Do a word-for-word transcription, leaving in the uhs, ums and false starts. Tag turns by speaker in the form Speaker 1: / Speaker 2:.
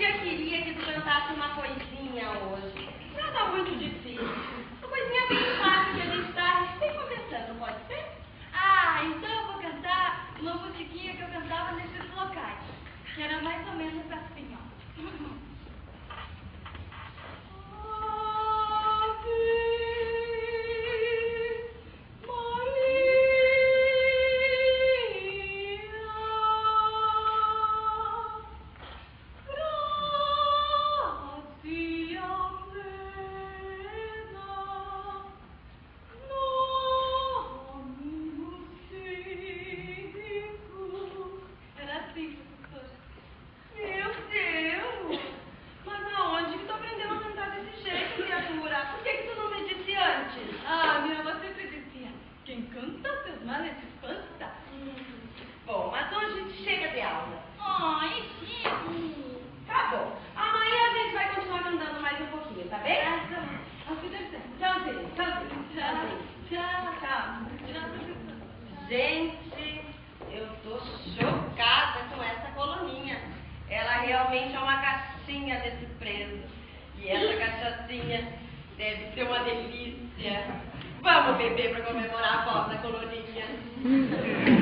Speaker 1: tia queria que tu cantasse uma coisinha hoje. Nada muito difícil. Uma coisinha bem fácil que a gente está recém começando, pode ser?
Speaker 2: Ah, então eu vou cantar uma musiquinha que eu cantava nesses locais. Que era mais ou menos assim, ó. Quem canta seus males espanta.
Speaker 1: Hum. Bom, mas hoje chega de aula.
Speaker 2: Ai, Chico.
Speaker 1: Tá bom. Amanhã a gente vai continuar cantando mais um pouquinho, tá bem?
Speaker 2: Ah, tá bom. Auf Wiedersehen.
Speaker 1: Tchauzinho, tchauzinho.
Speaker 2: Tchau. Tchau. Tchau.
Speaker 1: Gente, eu tô chocada com essa coluninha. Ela realmente é uma caixinha de surpresa. E essa cachaçinha deve ser uma delícia. Vamos beber para comemorar a volta da coluninha.